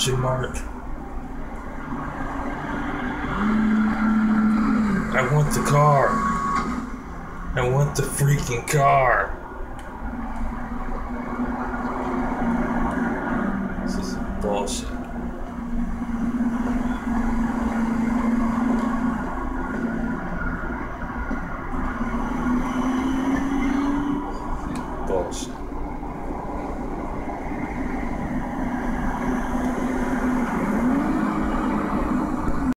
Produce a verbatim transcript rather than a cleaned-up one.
Question mark. I want the car. I want the freaking car. This is bullshit. Bullshit.